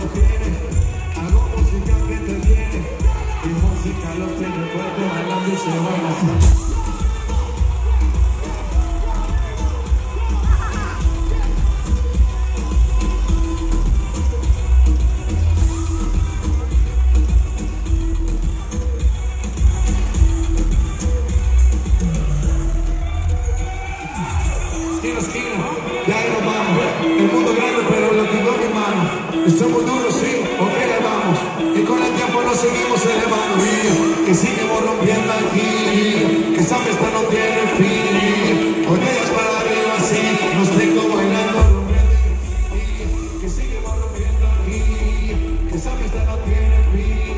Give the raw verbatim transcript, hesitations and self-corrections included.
tiene. Hago música que te viene. Mi música los tiene fuerte bailando y se baila así. Esquina, esquina, ya ahí nos vamos. El mundo grande, pero lo tengo en mi mano. Estamos duros, sí, ok, le vamos. Y con el tiempo nos seguimos elevando. Y que seguimos rompiendo aquí. Que esa fiesta no tiene fin. Con ellas para arriba, sí. Nos tengo bailando, rompiendo. Y que seguimos rompiendo aquí. Que esa fiesta no tiene fin.